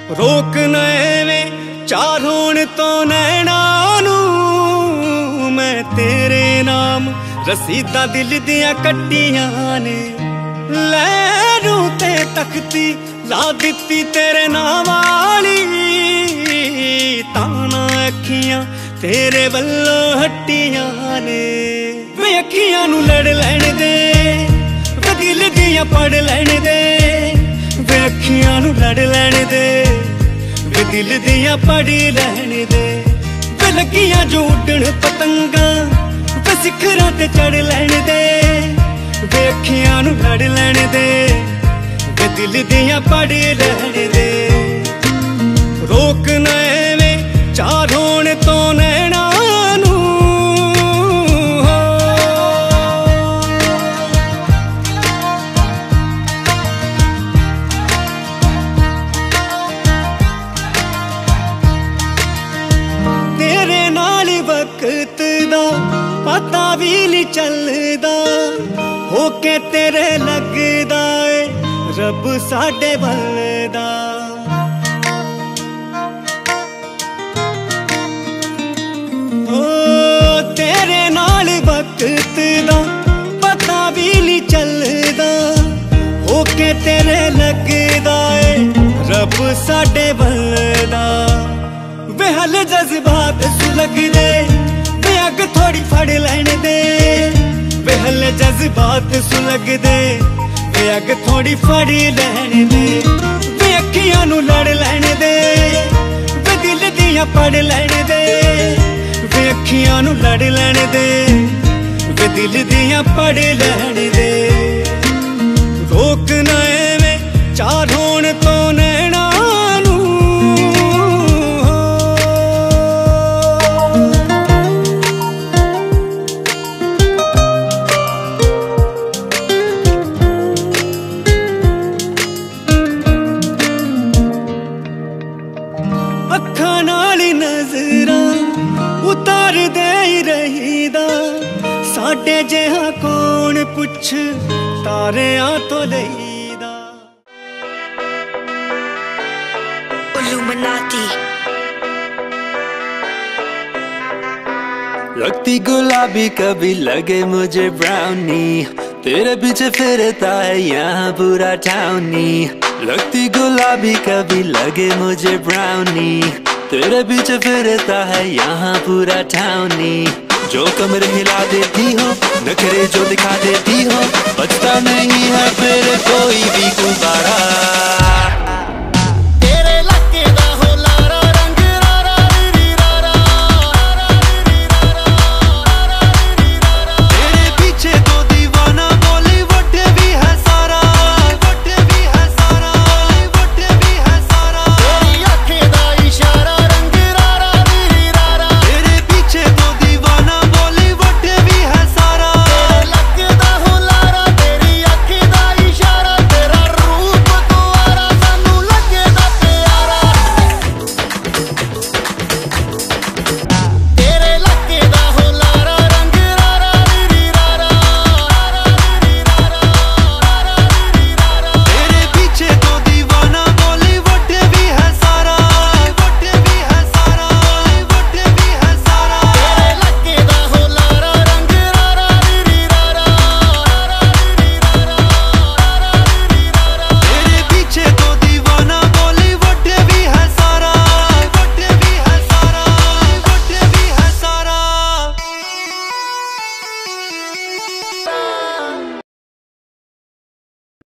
रोक नए चार होण तो नैना नूं मैं तेरे नाम रसीदा दिल दियां कट्टियां ने लैरूं ते तख्ती ला दित्ती तेरे नाम वाली ताना अखियां तेरे वल्लों हट्टियां ने वे अखियां नूं लड़ लैण दे वे दिल दियां पढ़ लैण दे वे अखियां नूं लड़ लैण दे वे दिल दियां पढ़ लैण दे वे लगियां जो उड्डण पतंगां वे सिखरां ते चढ़ लैण दे वे अखियां नूं लड़ लैण दे वे दिल दियां पढ़ लैण दे रोक ना एवें चार होण तो नैना वक्त दा पता भी नहीं चलदा होके तेरे लगदा ए रब साडे बलदा ओ तेरे नाल वक्त दा पता भी नहीं चलदा होके तेरे लगदा ए रब साडे बलदा वे हल जज्बात सुलग दे वे अग थोड़ी फड़ लैण दे वे हल जज्बात सुलग दे वे अग थोड़ी फड़ लैण दे वे अखियां नूं लड़ लैण दे वे दिल दियां पढ़ लैण दे वे अखियां नूं लड़ लैण दे वे दिल दियां पढ़ लैण दे रोक ना एवें चार होण तो नैना उतार दे रहीदा साडे जिहा कौन पुछ तारियां तो लईदा Illuminati लगती गुलाबी कभी लगे मुझे ब्राउनी तेरे पीछे फिरता है यहाँ पूरा टाउनी लगती गुलाबी कभी लगे मुझे ब्राउनी तेरे पीछे फिरता है यहाँ पूरा टाउनी जो कमर हिला देती हो नखरे जो दिखा देती हो बचता नहीं है फिर कोई भी गुब्बारा